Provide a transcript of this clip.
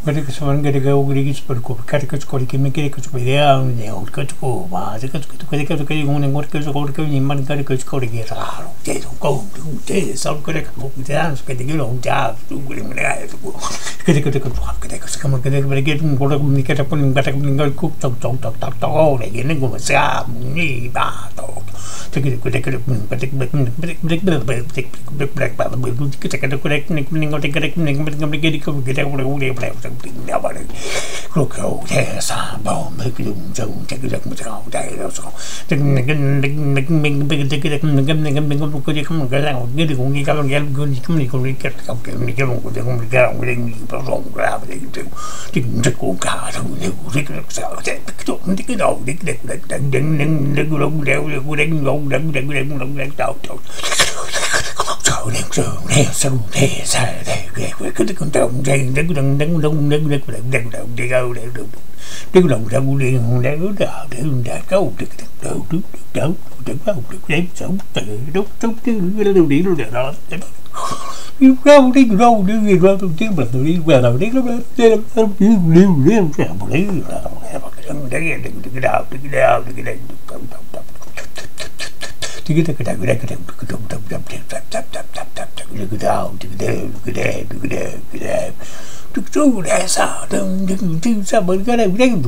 Gede kesabaran gede gau gede gis perko kare kas kori kimi kire kas kori dia ne ur kas ko ba se kas ko kare kas kare ngone ngor kas kori kas ni man kare kas kori ge raro te ko te sal kare ka mo te ans ke te gelo ja tu gure mene ai tu kare kas ko kare kas kam kare kare ge tu ko ni ka ta pun ba ta ngal ku tok tok tok tok tok ne ge ne ko sa ni ba to te kare kare kare pun ba te ba te ba ba ba ke te kare kare ni ngol te kare ni ngam ge ko ge ta ko ge ba nhà bà này lúc đầu thế sao bao mấy cái dùng dùng cái được một cái đây đó sao mình không có gì không cái nào cái cũng như cái cái không đi không đi cái không cái một cái không cái không cái bao rộng ra vậy thì rất cố cả thôi nếu rất là sợ thế cái đầu cái sao cái con tàu đây đứng cái lòng ra bu liền hùng đá đào để đã câu được đầu trước đỡ đừng vào được đem sống từ đốt sống chứ cái đâu đi luôn đó yêu đâu đi đâu đi gì đâu tôi chứ mình tôi đi về đầu đi lắm liêu sao mà lấy là cái đào thì cái đào True, that's how the sao bởi cái này cái